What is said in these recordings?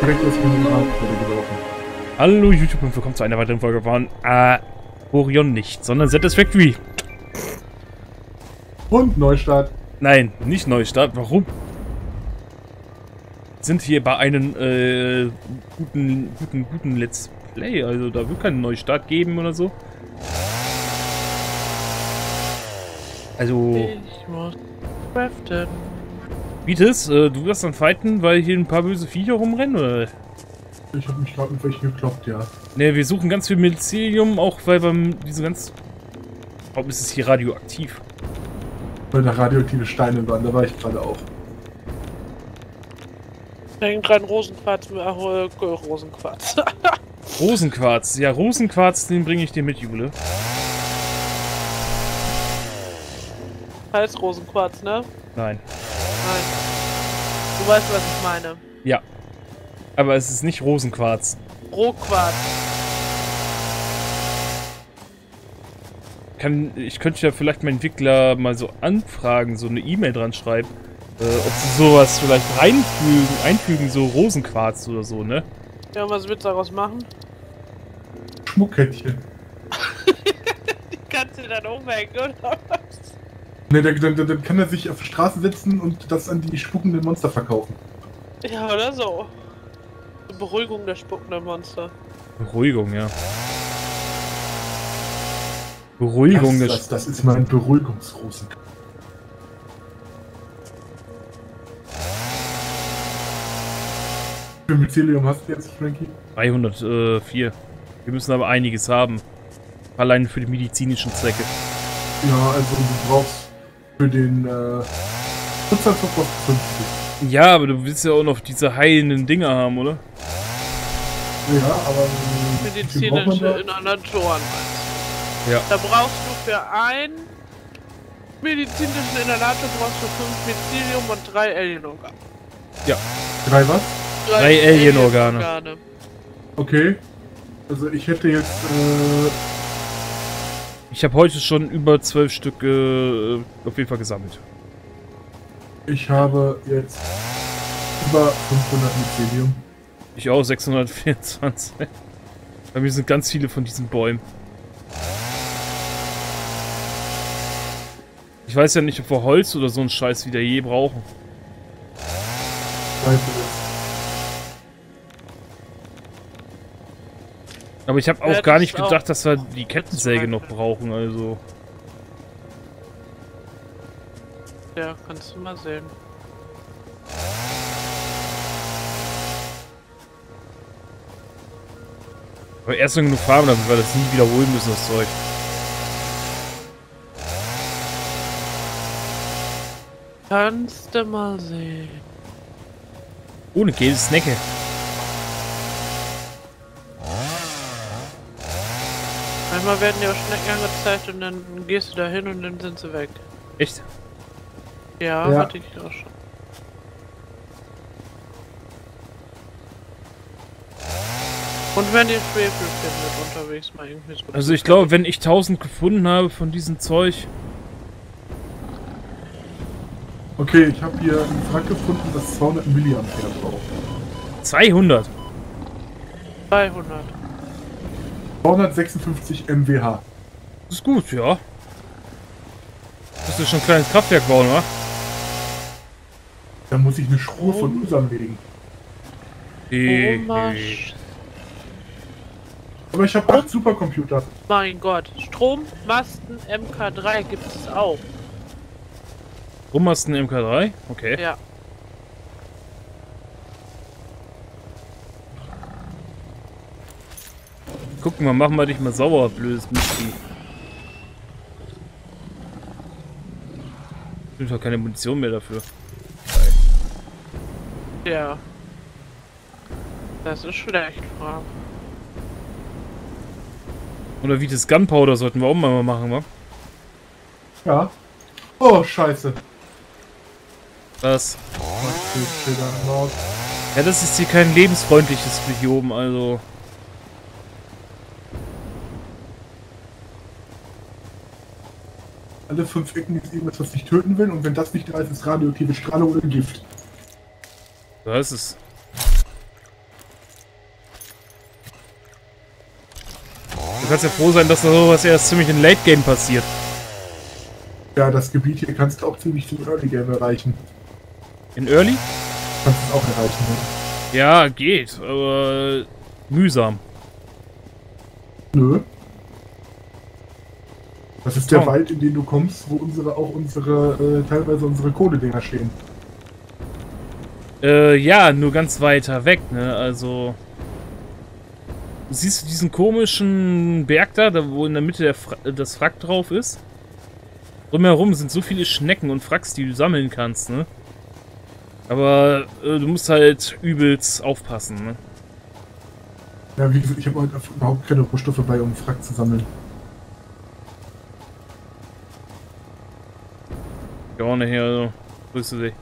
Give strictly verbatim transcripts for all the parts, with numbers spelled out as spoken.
direkt aus dem Rad gelaufen. Hallo YouTube und willkommen zu einer weiteren Folge von äh, Orion nicht, sondern Z S Factory. Und Neustart. Nein, nicht Neustart. Warum? Wir sind hier bei einem äh, guten, guten, guten Let's Play. Also da wird keinen Neustart geben oder so. Also. Ich muss craften. Vitis, äh, du wirst dann fighten, weil hier ein paar böse Viecher rumrennen, oder? Ich hab mich gerade mit welchen gekloppt, ja. Ne, wir suchen ganz viel Mycelium, auch weil beim diese ganz. Warum ist es hier radioaktiv? Weil da radioaktive Steine waren, da war ich gerade auch. Da hängt dran Rosenquarz, äh, Rosenquarz. Rosenquarz. Ja, Rosenquarz, den bringe ich dir mit, Jule. Heißt Rosenquarz, ne? Nein. Nein. Du weißt, was ich meine. Ja. Aber es ist nicht Rosenquarz. Rohquarz. Kann, ich könnte ja vielleicht meinen Entwickler mal so anfragen, so eine E-Mail dran schreiben, äh, ob sie sowas vielleicht reinfügen, einfügen, so Rosenquarz oder so, ne? Ja, was willst du daraus machen? Schmuckkettchen. Die kannst du dann umhängen, oder was? Ne, dann, dann, dann kann er sich auf die Straße setzen und das an die spuckenden Monster verkaufen. Ja, oder so. Zur Beruhigung der spuckenden Monster. Beruhigung, ja. Beruhigung Das, des... das, das ist mein Beruhigungsrosen. Wie viel Mycelium hast du jetzt, Frankie? dreihundertvier. Wir müssen aber einiges haben. Allein für die medizinischen Zwecke. Ja, also du brauchst für den äh, Schutzanzug fünfzig. Ja, aber du willst ja auch noch diese heilenden Dinger haben, oder? Ja, aber wie viel braucht man Medizinische da? Inhalatoren. Ja. Da brauchst du für einen medizinischen Inhalator brauchst du fünf Mycelium und drei Alien-Organe. Ja. Drei was? Drei Alien-Organe. Alien Okay. Also ich hätte jetzt äh, Ich habe heute schon über zwölf Stück äh, auf jeden Fall gesammelt. ich habe jetzt über fünfhundert Mycelium. Ich auch, sechshundertvierundzwanzig. Bei mir sind ganz viele von diesen Bäumen. Ich weiß ja nicht, ob wir Holz oder so einen Scheiß wieder je brauchen. Weiß ich Aber ich habe auch Ja, gar das nicht ist auch- gedacht, dass wir die Kettensäge noch brauchen, also... Ja, kannst du mal sehen. Aber erst mal genug Farben, damit wir das nie wiederholen müssen, das Zeug. Kannst du mal sehen. Ohne gelbe Snacke. Einmal werden dir auch Schnecken angezeigt und dann gehst du da hin und dann sind sie weg. Echt? Ja, Ja. hatte ich auch schon. Und wenn ihr Schwefel findet unterwegs mal irgendwie so. Also ich glaube, wenn ich tausend gefunden habe von diesem Zeug... Okay, ich habe hier einen Wrack gefunden, das zweihundert Milliampere braucht. zweihundert! zweihundert. zweihundertsechsundfünfzig Megawatt. Das ist gut, ja. Musst du schon ein kleines Kraftwerk bauen, wa? Da muss ich eine Spur von unserem legen. Äh, Stromasch. Aber ich habe acht Supercomputer. Mein Gott. Strommasten M K drei gibt es auch. Warum hast du einen M K drei? Okay. Ja. Guck mal, machen wir dich mal sauer, blödes Mistvieh. Ich bin doch keine Munition mehr dafür. Ja. Das ist schlecht, Frau. Oder wie das Gunpowder sollten wir auch mal machen, wa? Ja. Oh, scheiße. Das. Was für Schilder Nord. Ja, das ist hier kein lebensfreundliches Biom, also. Alle fünf Ecken ist irgendwas, was dich töten will, und wenn das nicht da ist, ist radioaktive Strahlung oder Gift. Da ist es. kannst ja froh sein, dass da sowas erst ziemlich in Late Game passiert. Ja, das Gebiet hier kannst du auch ziemlich zum Early Game erreichen. In Early? Kannst du es auch erreichen, ne? Ja, geht, aber mühsam. Nö. Das ist der Oh. Wald, in den du kommst, wo unsere auch unsere, äh, teilweise unsere Kohledinger stehen. Äh, ja, nur ganz weiter weg, ne, also... Siehst du diesen komischen Berg da, da wo in der Mitte der Fra das Wrack drauf ist? Drumherum sind so viele Schnecken und Wracks, die du sammeln kannst, ne? Aber äh, du musst halt übelst aufpassen, ne? Ja, wie gesagt, ich habe heute überhaupt keine Rohstoffe bei, um Frack zu sammeln. Ja, auch nachher, also. Grüße dich.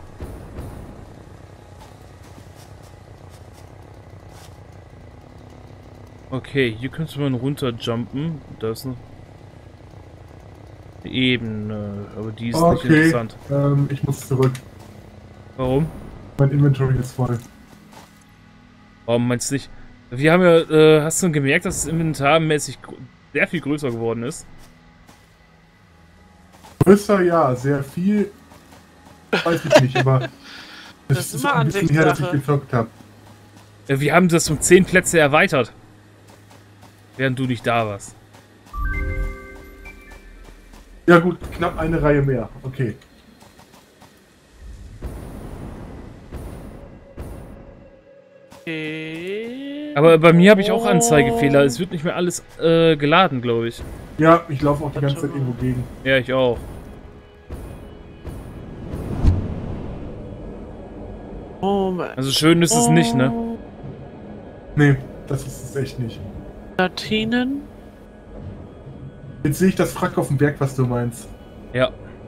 Okay, hier könnte man runterjumpen. Da ist eine Ebene, aber die ist nicht Okay, interessant. ähm, ich muss zurück. Warum? Mein Inventory ist voll. Warum meinst du nicht? Wir haben ja, äh, hast du gemerkt, dass das Inventar mäßig sehr viel größer geworden ist? Größer, ja, sehr viel. Weiß ich nicht, aber Das es ist ist immer ein bisschen her, dass ich Ansichtssache. gezockt habe. Ja, wir haben das um zehn Plätze erweitert. Während du nicht da warst. Ja gut, knapp eine Reihe mehr. Okay. Okay. Aber bei mir habe ich auch Anzeigefehler. Es wird nicht mehr alles äh, geladen, glaube ich. Ja, ich laufe auch die ganze Zeit irgendwo gegen. Ja, ich auch. Moment. Also schön ist es nicht, ne? Nee, das ist es echt nicht. Platinen. Jetzt sehe ich das Frack auf dem Berg, was du meinst. Ja.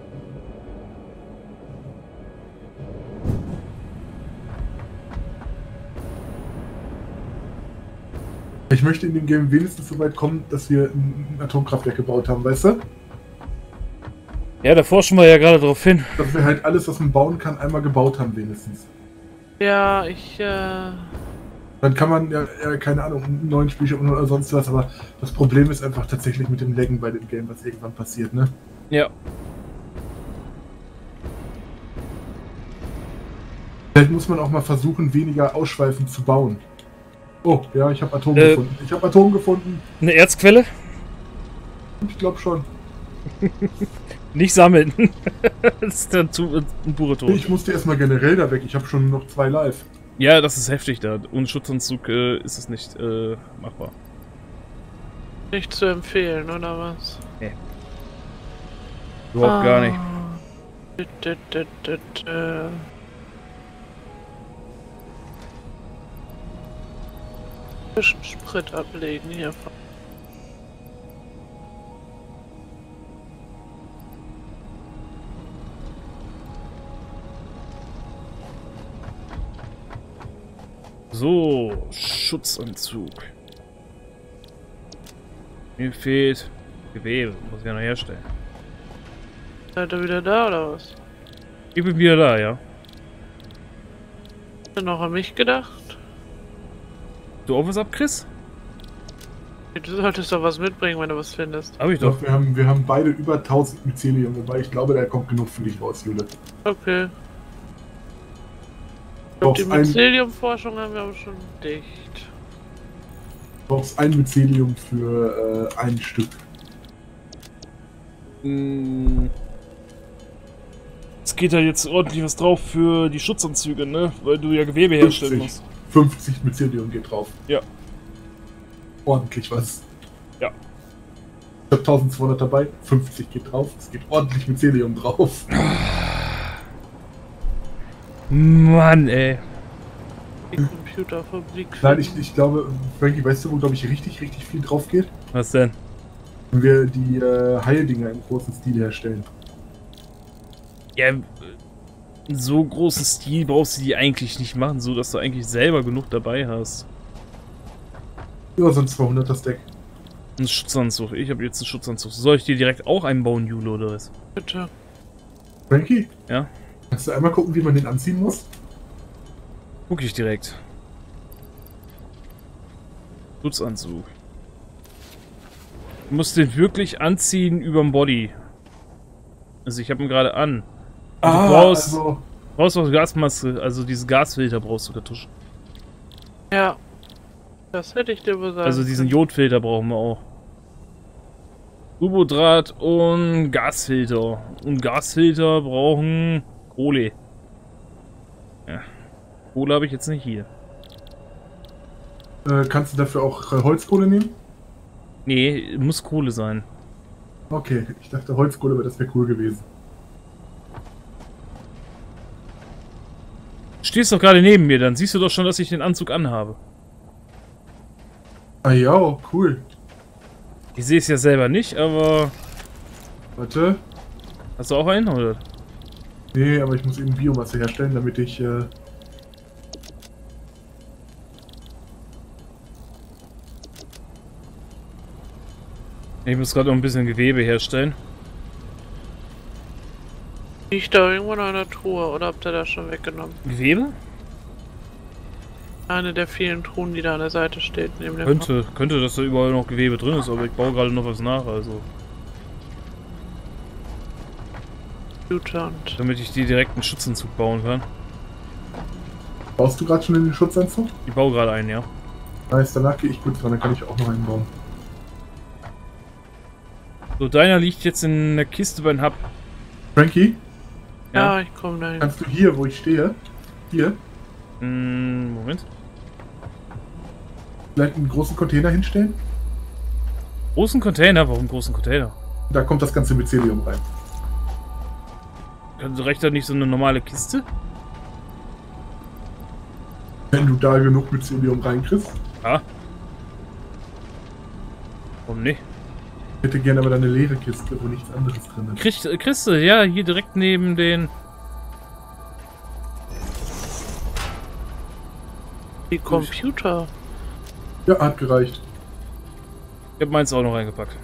Ich möchte in dem Game wenigstens so weit kommen, dass wir ein Atomkraftwerk gebaut haben, weißt du? Ja, da forschen wir ja gerade drauf hin. Dass wir halt alles, was man bauen kann, einmal gebaut haben wenigstens. Ja, ich, äh... Dann kann man ja, ja keine Ahnung, einen neuen Spielstand oder sonst was, aber das Problem ist einfach tatsächlich mit dem Laggen bei dem Game, was irgendwann passiert, ne? Ja. Vielleicht muss man auch mal versuchen, weniger ausschweifend zu bauen. Oh, ja, ich habe Atom Äh. gefunden. Ich habe Atom gefunden. Eine Erzquelle? Ich glaube schon. Nicht sammeln. Das ist dann zu, ein pure Tod. Ich musste erstmal generell da weg. Ich habe schon noch zwei live. Ja, das ist heftig da. Ohne Schutzanzug äh, ist es nicht äh, machbar. nicht zu empfehlen, oder was? Überhaupt gar nicht. Dü- dü- dü- dü- dü. Bisschen Sprit ablegen hier. So, Schutzanzug. Mir fehlt Gewebe, muss ich ja noch herstellen. Seid ihr wieder da, oder was? Ich bin wieder da, ja. Hast du noch an mich gedacht? Du auch was ab, Chris? Du solltest doch was mitbringen, wenn du was findest. Hab ich Ich glaube, doch. wir haben, wir haben beide über tausend Mycelium dabei. Ich glaube, da kommt genug für dich raus, Jule. Okay. Du Die brauchst ein, Mycelium-Forschung haben wir aber schon dicht. brauchst ein Mycelium für äh, ein Stück. Mm. Es geht da jetzt ordentlich was drauf für die Schutzanzüge, ne? Weil du ja Gewebe herstellen fünfzig. musst. fünfzig Mycelium geht drauf. Ja. Ordentlich was. Ja. Ich habe zwölfhundert dabei, fünfzig geht drauf. Es geht ordentlich Mycelium drauf. Mann, ey. Die Computerfabrik. Nein, ich, ich glaube, Frankie, weißt du, wo, glaube ich, richtig, richtig viel drauf geht? Was denn? Wenn wir die äh, Heildinger im großen Stil herstellen. Ja, in so großen Stil brauchst du die eigentlich nicht machen, so dass du eigentlich selber genug dabei hast. Ja, so ein zweihunderter Stack. Ein Schutzanzug. Ich habe jetzt einen Schutzanzug. Soll ich dir direkt auch einbauen, Jule, oder was? Bitte. Frankie? Ja? Kannst du einmal gucken, wie man den anziehen muss? Guck ich direkt. Du musst den wirklich anziehen überm Body. Also ich habe ihn gerade an. Und Ah, du brauchst, also, brauchst auch Gasmaske, also diese Gasfilter brauchst du Kartuschen. Ja. Das hätte ich dir wohl sagen Also diesen können. Jodfilter brauchen wir auch. Turbodraht und Gasfilter. Und Gasfilter brauchen Kohle. Ja. Kohle habe ich jetzt nicht hier. äh, kannst du dafür auch äh, Holzkohle nehmen? Nee, muss Kohle sein. Okay, ich dachte Holzkohle, aber das wäre cool gewesen. Stehst doch gerade neben mir, dann siehst du doch schon, dass ich den Anzug anhabe. Ah ja, cool. Ich sehe es ja selber nicht, aber... Warte. Hast du auch einen, oder? Nee, aber ich muss eben Biomasse herstellen, damit ich... Äh, Ich muss gerade noch ein bisschen Gewebe herstellen. Liegt da irgendwo noch in der Truhe oder habt ihr das schon weggenommen? Gewebe? Eine der vielen Truhen, die da an der Seite steht, neben dem Könnte, könnte, dass da überall noch Gewebe drin ist, aber ich baue gerade noch was nach, also... Computer und... Damit ich die direkt einen Schutzanzug bauen kann. baust du gerade schon in den Schutzanzug? Ich baue gerade einen, ja. Nice, danach gehe ich kurz dran, dann kann ich auch noch einen bauen. So, deiner liegt jetzt in der Kiste beim Hub. Frankie, Ja, ich komme dahin. kannst du hier, wo ich stehe, hier, Mm, Moment. vielleicht einen großen Container hinstellen? Großen Container? Warum großen Container? Da kommt das ganze Mycelium rein. Reicht da nicht so eine normale Kiste? Wenn du da genug Mycelium reinkriegst. Ja. Warum nicht? Ich hätte gerne aber dann eine leere Kiste, wo nichts anderes drin ist. Kriegst, äh, kriegst du, ja, hier direkt neben den... Die Computer. Ja, hat gereicht. Ich hab meins auch noch reingepackt.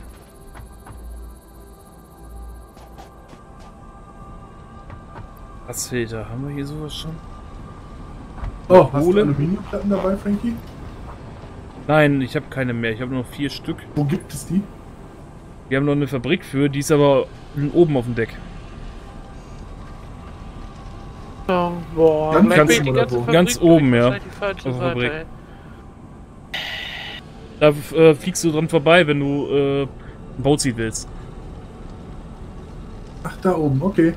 Gasfilter, haben wir hier sowas schon? Oh, hast du Kohle? Aluminiumplatten dabei, Frankie? Nein, ich habe keine mehr. Ich habe nur noch vier Stück. Wo gibt es die? Wir haben noch eine Fabrik für, die ist aber oben auf dem Deck. So, boah, Ganz- gleich ganz bin ich die oben ganze oder wo? Fabrik Ganz durch, oben, ja. wahrscheinlich die falsche Auf der Seite, Fabrik. ey. Da äh, fliegst du dran vorbei, wenn du äh, ein Bauziehen willst. Ach, da oben, okay.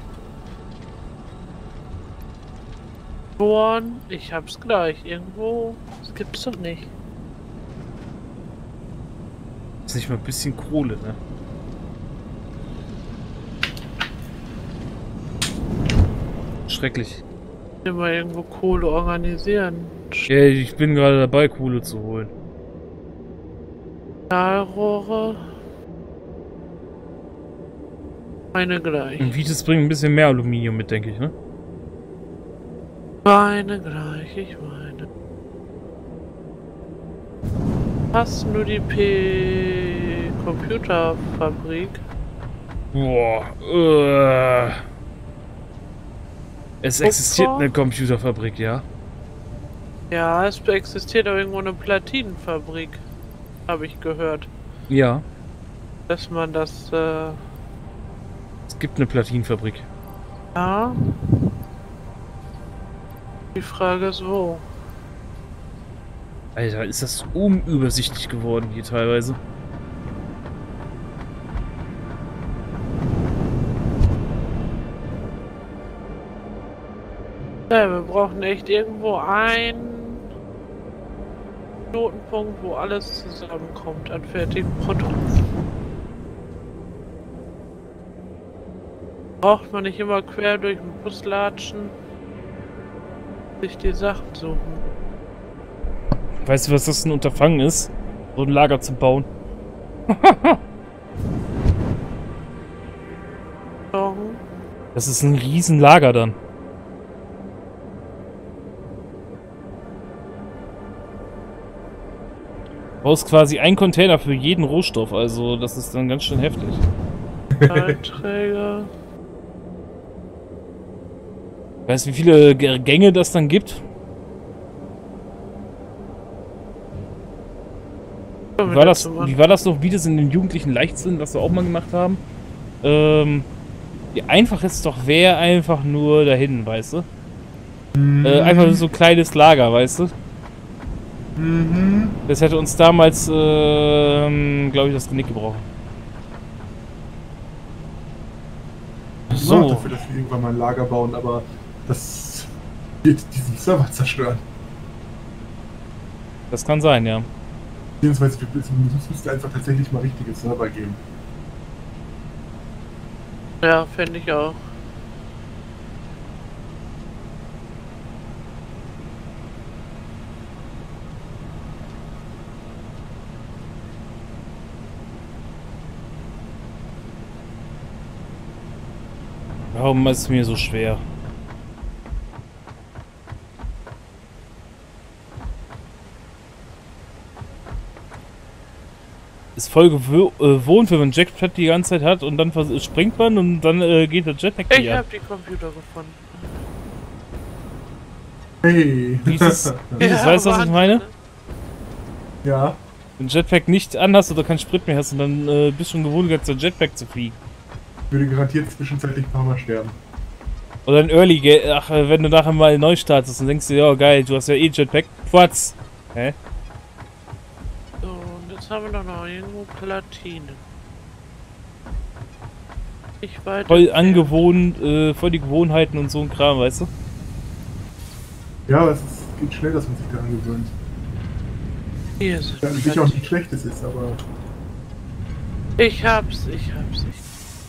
Bohren, ich hab's gleich. Irgendwo. Das gibt's doch nicht. Ist nicht mal ein bisschen Kohle, ne? Schrecklich. Immer irgendwo Kohle organisieren. Ja, ich bin gerade dabei, Kohle zu holen. Stahlrohre. Eine gleich. Und Vitis bringt ein bisschen mehr Aluminium mit, denke ich, ne? Meine gleich, ich meine. Hast du die P Computerfabrik? Boah, äh. Es existiert Kupfer? eine Computerfabrik, ja? Ja, es existiert auch irgendwo eine Platinenfabrik. Habe ich gehört. Ja, Dass man das, äh, es gibt eine Platinenfabrik. ja. Die Frage ist wo. Alter, ist das unübersichtlich geworden hier teilweise. Ja, wir brauchen echt irgendwo einen Knotenpunkt, wo alles zusammenkommt an fertigen Produkten. Braucht man nicht immer quer durch den Bus latschen, sich die Sachen suchen. Weißt du, was das ein Unterfangen ist? So ein Lager zu bauen. Doch. Das ist ein riesen Lager dann. Du brauchst quasi einen Container für jeden Rohstoff, also das ist dann ganz schön heftig. Beiträge. Weißt du, wie viele G- Gänge das dann gibt? Wie war das, wie war das noch, wie das in den Jugendlichen Leichtsinn, was wir auch mal gemacht haben? Ähm, wie einfach es doch wäre, einfach nur dahin, weißt du? Mhm. Äh, einfach so ein kleines Lager, weißt du? Mhm. Das hätte uns damals, ähm, glaube ich, das Genick gebrochen. Ich bin auch dafür, dass wir irgendwann mal ein Lager bauen, aber das wird diesen Server zerstören. Das kann sein, ja. Beziehungsweise es müsste einfach tatsächlich mal richtige Server geben. Ja, finde ich auch. Warum ist es mir so schwer? Ist voll gewohnt, wenn man Jetpack die ganze Zeit hat und dann springt man und dann äh, geht der Jetpack Ich wieder. hab die Computer gefunden. Hey! Wie ist es? Wie ist es? Ja, Weißt du, was ich Wahnsinn, meine? ne? Ja. Wenn Jetpack nicht an hast oder keinen Sprit mehr hast und dann äh, bist du schon gewohnt, ganz der Jetpack zu fliegen. Ich würde garantiert zwischenzeitlich ein paar Mal sterben. Oder ein Early Game, ach, wenn du nachher mal neu startest und denkst dir, ja geil, du hast ja eh Jetpack. Quatsch! Hä? So, und jetzt haben wir doch noch irgendwo Platine. Ich weiter. Voll angewohnt, äh, voll die Gewohnheiten und so ein Kram, weißt du? Ja, aber es ist, geht schnell, dass man sich daran gewöhnt. Hier sind Ja, sicher auch nicht schlechtes ist, aber... Ich hab's, ich hab's. Ich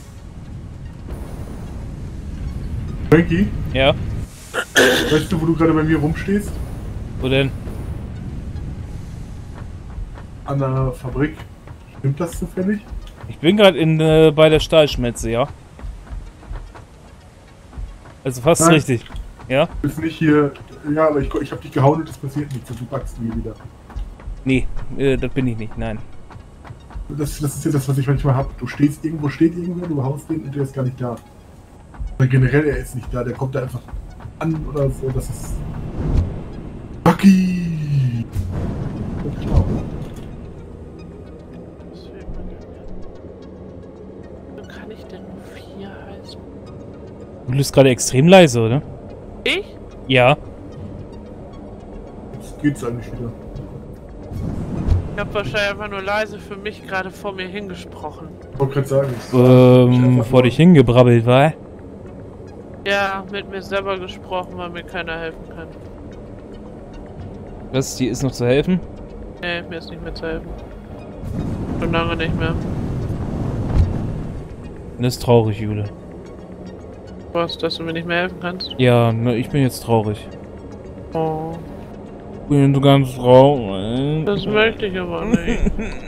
Frankie, Ja. weißt du, wo du gerade bei mir rumstehst? Wo denn? An der Fabrik. Stimmt das zufällig? Ich bin gerade in äh, bei der Stahlschmelze, ja. Also fast Nein. richtig. Ja? Du bist nicht hier... Ja, aber ich, ich hab dich gehauen und es passiert nichts und du backst nie wieder. Nee, äh, das bin ich nicht, nein. Das, das ist ja das, was ich manchmal hab. Du stehst irgendwo, steht irgendwo, du haust den und der ist gar nicht da. Oder generell, er ist nicht da, der kommt da einfach an oder so, das ist... Bucky! Genau. Was will man denn? Kann ich denn nur vier heißen? Du bist gerade extrem leise, oder? Ich? Ja. Jetzt geht's eigentlich wieder. Ich hab wahrscheinlich einfach nur leise für mich gerade vor mir hingesprochen. Ich wollte gerade sagen, ich Ähm, vor dich hingebrabbelt, war? Ja, mit mir selber gesprochen, weil mir keiner helfen kann. Was, die ist noch zu helfen? Nee, mir ist nicht mehr zu helfen. Schon lange nicht mehr. Das ist traurig, Jule. Was, dass du mir nicht mehr helfen kannst? Ja, ne, ich bin jetzt traurig. Oh, Bin du ganz traurig? das möchte ich aber nicht.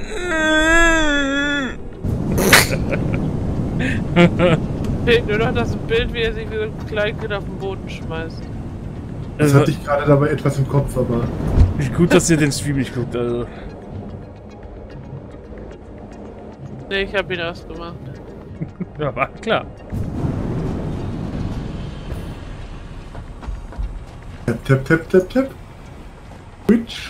Fehlt nur noch das Bild, wie er sich wie so ein Kleinkind auf den Boden schmeißt. Das Also, hatte ich gerade dabei etwas im Kopf, aber... gut, dass ihr den Stream nicht guckt, also. Nee, ich hab ihn ausgemacht. Ja, war klar. Tap, tap, tap, tap, tap. Twitch.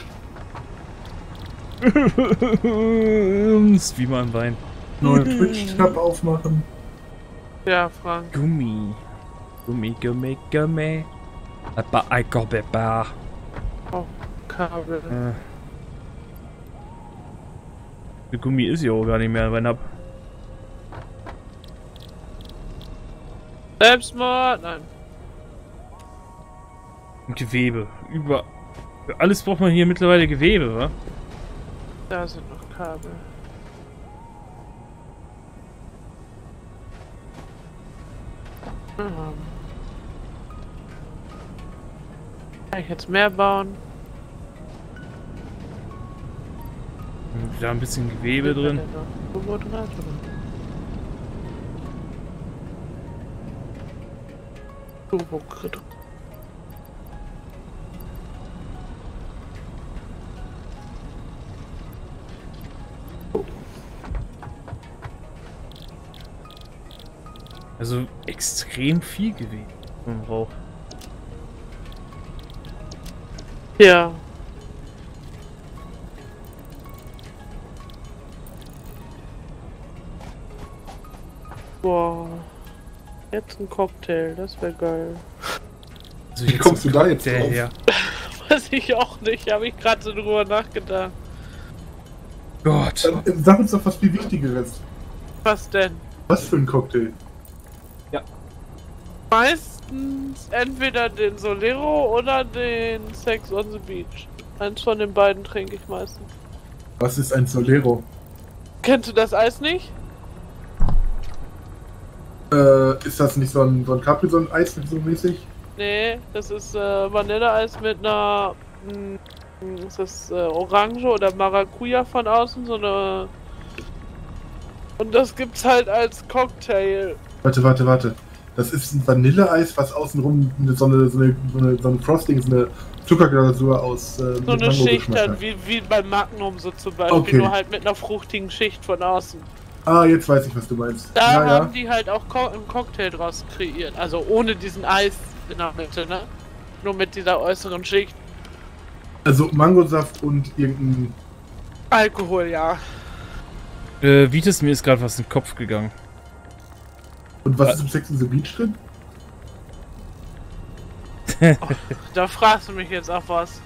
Streamer am Bein. Neue Twitch-Tab aufmachen. Ja, Frank. Gummi. Gummi, Gummi, Gummi. Aber I got it bar. Oh, Kabel. Äh. Der Gummi ist ja auch gar nicht mehr, wenn ab. Selbstmord! Nein. Gewebe. Über. Für alles braucht man hier mittlerweile Gewebe, wa? Da sind noch Kabel. Mhm. Kann ich jetzt mehr bauen? Da ein bisschen Gewebe drin. Turbo drin, oder? Turbo Crit. Also extrem viel Gewebe man braucht. Ja. Boah. Jetzt ein Cocktail, das wäre geil. Also Wie kommst du da jetzt der drauf? her? Weiß ich auch nicht, habe ich gerade so drüber nachgedacht. Gott. Dann, äh, sag uns doch was viel Wichtigeres. Was denn? Was für ein Cocktail? Meistens entweder den Solero oder den Sex on the Beach. Eins von den beiden trinke ich meistens. Was ist ein Solero? Kennst du das Eis nicht? Äh, ist das nicht so ein, so ein Capri-Sonne-Eis so mäßig? Nee, das ist äh, Vanilleeis mit einer... Mh, ist das äh, Orange oder Maracuja von außen, so eine... Und das gibt's halt als Cocktail. Warte, warte, warte. Das ist ein Vanilleeis, was außenrum eine, so, eine, so, eine, so, eine, so ein Frosting, so eine Zuckerglasur aus äh, So eine Schicht hat. halt, wie, wie beim Magnum so zum Beispiel, Okay. nur halt mit einer fruchtigen Schicht von außen. Ah, jetzt weiß ich, was du meinst. Da ja, haben ja. die halt auch Co einen Cocktail draus kreiert. Also ohne diesen Eis in der Mitte, ne? Nur mit dieser äußeren Schicht. Also Mangosaft und irgendein... Alkohol, ja. Äh, Vitis, mir ist gerade was in den Kopf gegangen. Und was ist im Sex on the Beach drin? Da fragst du mich jetzt auch was.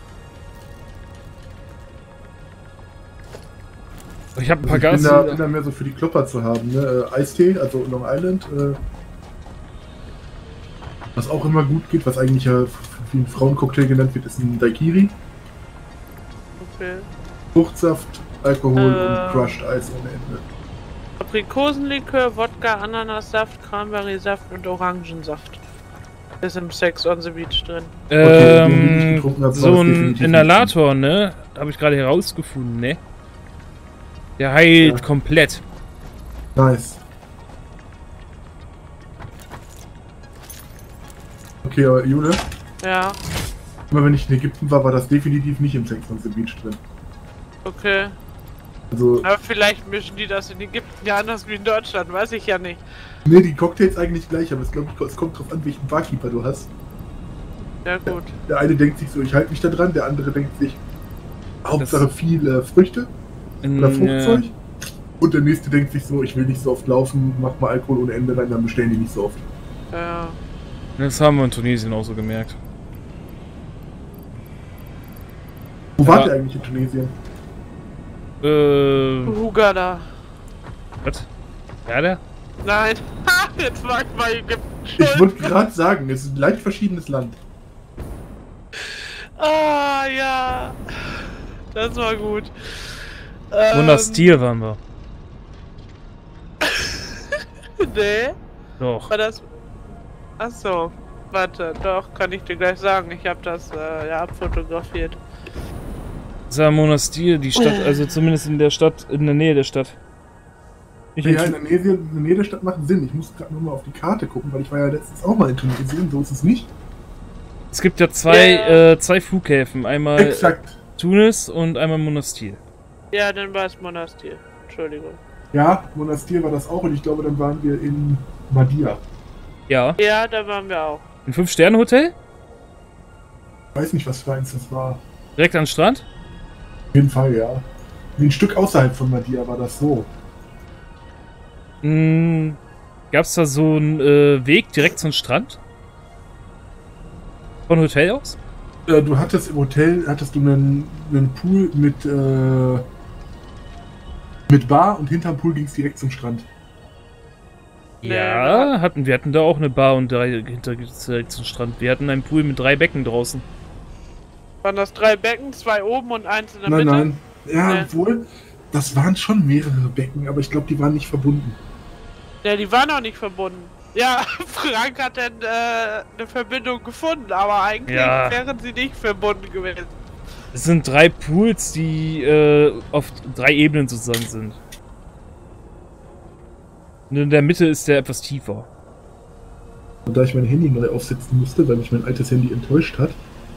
Ich habe ein Also paar ich bin da, bin Gas. da mehr so für die Klopper zu haben, ne? Äh, Eistee, also Long Island. Äh, was auch immer gut geht, was eigentlich ja wie ein Frauencocktail genannt wird, ist ein Daiquiri. Okay. Fruchtsaft, Alkohol Äh. und Crushed Eis ohne Ende. Aprikosenlikör, Wodka, Ananassaft, Cranberry-Saft und Orangensaft. Ist im Sex on the Beach drin. Okay, den, den ich Ähm, getrunken hab, war so das ein definitiv Inhalator, ne? Habe ich gerade herausgefunden, ne? Der heilt Ja. komplett. Nice. Okay, aber Jule, Ja, immer wenn ich in Ägypten war, war das definitiv nicht im Sex on the Beach drin. okay. Also, Aber vielleicht mischen die das in Ägypten ja anders wie in Deutschland, weiß ich ja nicht. nee, die Cocktails eigentlich gleich, aber es, glaub ich, es kommt drauf an, welchen Barkeeper du hast. Ja gut. Der eine denkt sich so, ich halte mich da dran, der andere denkt sich, Hauptsache viel äh, Früchte oder N- Fruchtzeug. Und der nächste denkt sich so, ich will nicht so oft laufen, mach mal Alkohol ohne Ende rein, dann bestellen die nicht so oft. Ja. Das haben wir in Tunesien auch so gemerkt. Wo Ja. wart ihr eigentlich in Tunesien? Äh, Hugada. was? Ja, der? Nein. Jetzt war ich mal Ägypten. Ich wollte gerade sagen, es ist ein leicht verschiedenes Land. Ah, ja. Das war gut. Ähm, Monastir waren wir. Nee. Doch. War das... Achso. Warte, doch, kann ich dir gleich sagen. Ich habe das äh, ja abfotografiert. Das war Monastir, die Stadt, also zumindest in der Stadt, in der Nähe der Stadt. Ich Ja, in der Nähe, in der Nähe der Stadt macht Sinn. Ich muss gerade nur mal auf die Karte gucken, weil ich war ja letztens auch mal in Tunesien, so ist es nicht. Es gibt ja zwei, Ja. äh, zwei Flughäfen, einmal Exakt. Tunis und einmal Monastir. Ja, dann war es Monastir. Entschuldigung. Ja, Monastir war das auch und ich glaube, dann waren wir in Madia. Ja. Ja, da waren wir auch. Ein Fünf-Sterne-Hotel? Ich weiß nicht, was für eins das war. Direkt an den Strand? Auf jeden Fall, ja. Wie ein Stück außerhalb von Madia war das so. Hm, gab's da so einen äh, Weg direkt zum Strand? Von Hotel aus? Äh, du hattest im Hotel, hattest du einen, einen Pool mit, äh, mit Bar und hinterm Pool ging es direkt zum Strand. Nee, Ja, hatten, wir hatten da auch eine Bar und drei hinter direkt zum Strand. Wir hatten einen Pool mit drei Becken draußen. Waren das drei Becken, zwei oben und eins in der Nein, Mitte? nein. Ja, Nee. obwohl, das waren schon mehrere Becken, aber ich glaube, die waren nicht verbunden. Ja, die waren auch nicht verbunden. Ja, Frank hat dann äh, eine Verbindung gefunden, aber eigentlich Ja. wären sie nicht verbunden gewesen. Es sind drei Pools, die äh, auf drei Ebenen sozusagen sind. Und in der Mitte ist der etwas tiefer. Und da ich mein Handy neu aufsetzen musste, weil mich mein altes Handy enttäuscht hat,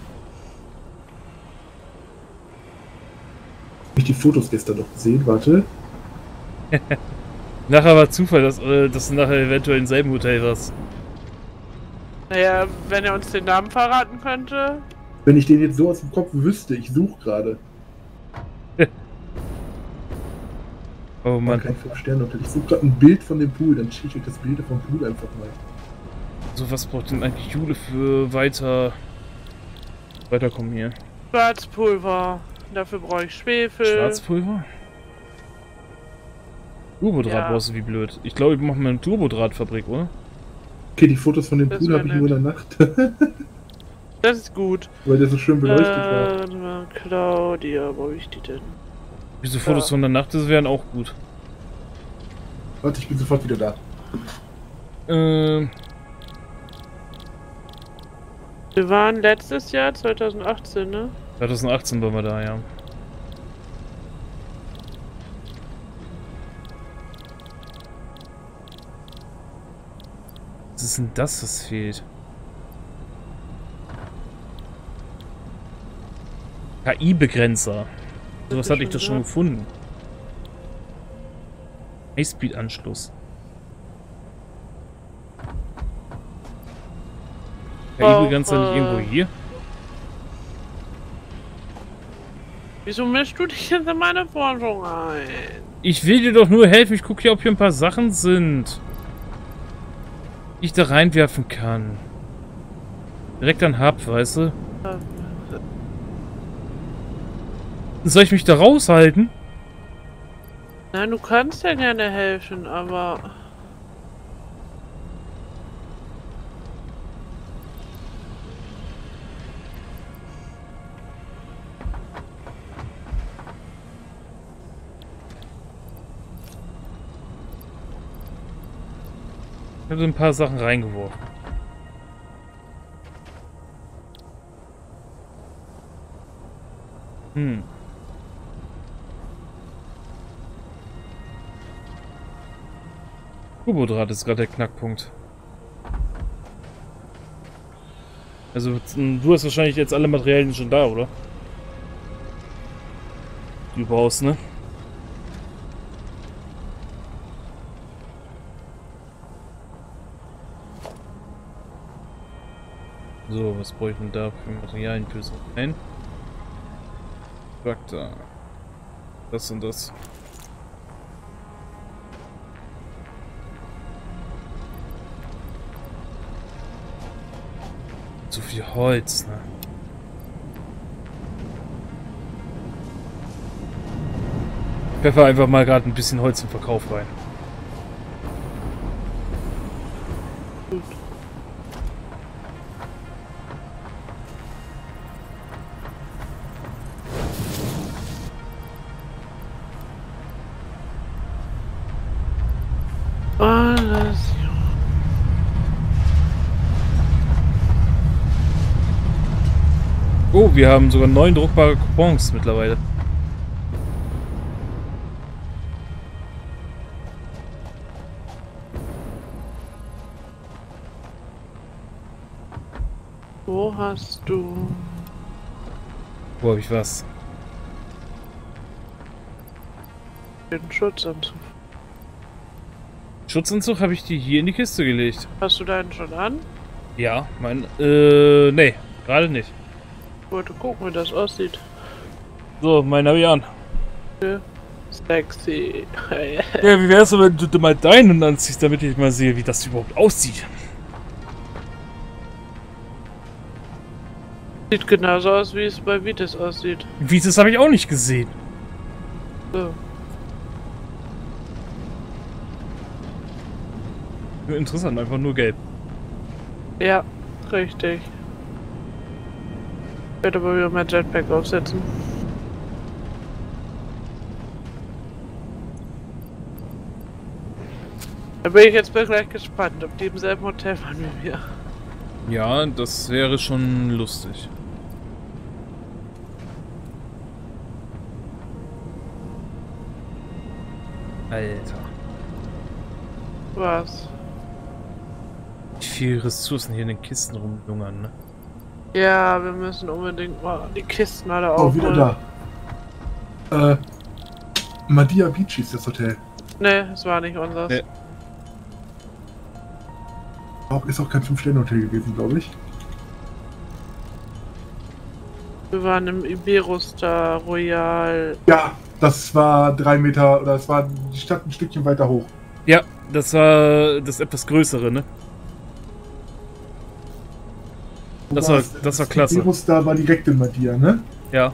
hab ich die Fotos gestern noch gesehen, warte. Nachher war Zufall, dass, äh, dass du nachher eventuell im selben Hotel warst. Naja, wenn er uns den Namen verraten könnte. Wenn ich den jetzt so aus dem Kopf wüsste, ich suche gerade. Oh Mann. Kein fünf Sterne Hotel. Ich suche gerade ein Bild von dem Pool, dann schicke ich euch das Bild vom Pool einfach mal. So, was braucht denn eigentlich Jule für weiter... weiterkommen hier? Schwarzpulver. Dafür brauche ich Schwefel. Schwarzpulver? Turbodraht Ja. brauchst du wie blöd. Ich glaube, wir machen mal eine Turbodrahtfabrik, oder? Okay, die Fotos von dem Das Pool wär habe ich nur in der Nacht. Das ist gut. Weil der so schön beleuchtet äh, war. warte mal, Claudia, wo habe ich die denn? Diese Fotos Ja. von der Nacht, das wären auch gut. Warte, ich bin sofort wieder da. Ähm, Wir waren letztes Jahr, zweitausendachtzehn, ne? zwanzig achtzehn waren wir da, ja. Was ist denn das, was fehlt? K I-Begrenzer. So was hatte ich das schon gefunden. Highspeed-Anschluss. K I-Begrenzer nicht irgendwo hier? Wieso mischst du dich jetzt in meine Forschung ein? Ich will dir doch nur helfen. Ich gucke hier, ob hier ein paar Sachen sind, die ich da reinwerfen kann. Direkt an Hub, weißt du? Soll ich mich da raushalten? Nein, du kannst ja gerne helfen, aber... Ich habe ein paar Sachen reingeworfen. Hm. Turbodraht ist gerade der Knackpunkt. Also, du hast wahrscheinlich jetzt alle Materialien schon da, oder? Die du brauchst, ne? So, was brauche ich denn da für Materialien für so ein? Traktor. Das und das. So viel Holz, ne? Ich pfeffer einfach mal gerade ein bisschen Holz im Verkauf rein. Alles. Oh, wir haben sogar neun druckbare Coupons mittlerweile. Wo hast du... Wo habe ich was? den Schutzanzug? Schutzanzug habe ich die hier in die Kiste gelegt. Hast du deinen schon an? Ja, mein, äh, nee, gerade nicht. Ich wollte gucken, wie das aussieht. So, mein habe ich an. Sexy. Ja, wie wär's, wenn du mal deinen anziehst, damit ich mal sehe, wie das überhaupt aussieht? Sieht genauso aus, wie es bei Vitis aussieht. Wie das habe ich auch nicht gesehen. So. Interessant, einfach nur gelb. Ja, richtig. Ich werde aber wieder mein Jetpack aufsetzen. Da bin ich jetzt mal gleich gespannt, ob die im selben Hotel waren wie wir. Ja, das wäre schon lustig. Alter. Was? Wie viele Ressourcen hier in den Kisten rumlungern, ne? Ja, wir müssen unbedingt mal die Kisten alle Oh, aufholen. wieder da. Äh, Madia Beach ist das Hotel. Ne, es war nicht unseres. Nee. Auch, ist auch kein fünf Sterne Hotel gewesen, glaube ich. Wir waren im Iberostar Royal. Ja, Das war drei Meter, oder es war die Stadt ein Stückchen weiter hoch. Ja, das war das etwas größere, ne? Das war, das war klasse. Iberus da war direkt in Madia, ne? Ja.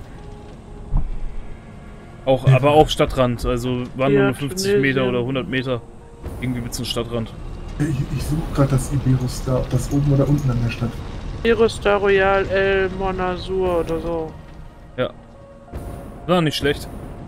Auch, aber auch Stadtrand, also waren Ja, nur fünfzig Tunesien. Meter oder hundert Meter irgendwie bis zum Stadtrand. Ich, ich suche gerade das Iberus da, ob das oben oder unten an der Stadt. Irusta Royal El Monazur oder so. Ja. War nicht schlecht.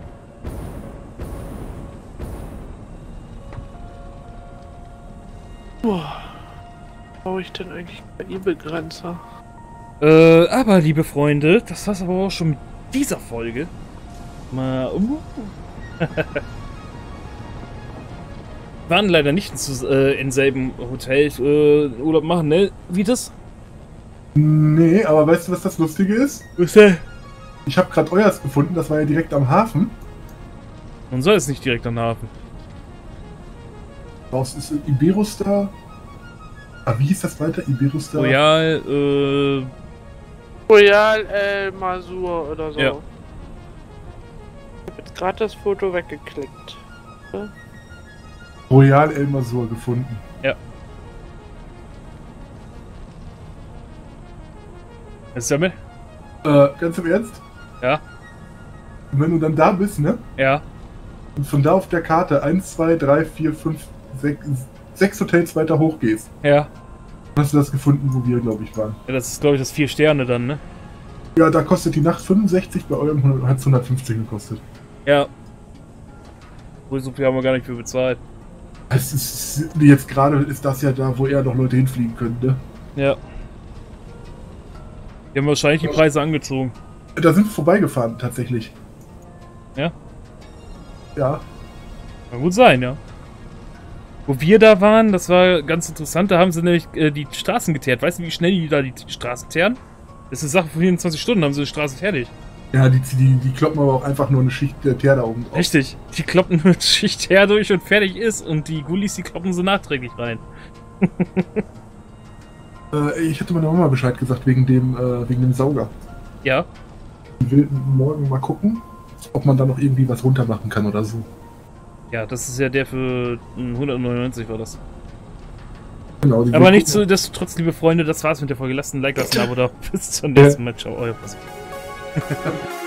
Boah. Brauche ich denn eigentlich bei E-Begrenzer? Äh, aber liebe Freunde, das war's aber auch schon mit dieser Folge. Mal. Uh. Waren leider nicht zu, äh, in selben Hotel äh, Urlaub machen, ne? Wie das? Nee, aber weißt du, was das Lustige ist? Was denn? Ich habe gerade euers gefunden, das war ja direkt am Hafen. Man soll es nicht direkt am Hafen. Raus ist Iberus da. Ah, wie hieß das weiter? Iberus da? Royal, äh. Royal El Mazur oder so. Ja. Ich hab jetzt gerade das Foto weggeklickt. Royal El Mazur gefunden. Ja. Ist damit? Äh, ganz im Ernst? Ja. Und wenn du dann da bist, ne? Ja. Und von da auf der Karte eins, zwei, drei, vier, fünf, sechs, sechs Hotels weiter hoch gehst, Ja. hast du das gefunden, wo wir, glaube ich, waren. Ja, das ist, glaube ich, das vier Sterne dann, ne? Ja, da kostet die Nacht fünfundsechzig, bei eurem hat es hundertfünfzig gekostet. Ja. Wohl so viel haben wir gar nicht für bezahlt. Es ist, jetzt gerade ist das ja da, wo eher noch Leute hinfliegen können, ne? Ja. Die haben wahrscheinlich die Preise angezogen. Da sind wir vorbeigefahren, tatsächlich. Ja? Ja. Kann gut sein, ja. Wo wir da waren, das war ganz interessant, da haben sie nämlich äh, die Straßen geteert. Weißt du, wie schnell die da die Straßen teeren? Das ist eine Sache von vierundzwanzig Stunden, haben sie die Straße fertig. Ja, die, die, die kloppen aber auch einfach nur eine Schicht der Teer da oben drauf. Richtig. Die kloppen nur die Schicht her durch und fertig ist. Und die Gullis, die kloppen sie nachträglich rein. Äh, ich hätte meiner Mama Bescheid gesagt wegen dem, äh, wegen dem Sauger. Ja. Ich will morgen mal gucken, ob man da noch irgendwie was runter machen kann oder so. Ja, das ist ja der für hundertneunundneunzig war das. Genau, die Aber will nicht gucken. so, das trotz, liebe Freunde, das war's mit der Folge. Lasst ein Like, lasst ein Abo da. Bis zum nächsten Mal. Ciao, euer Pass.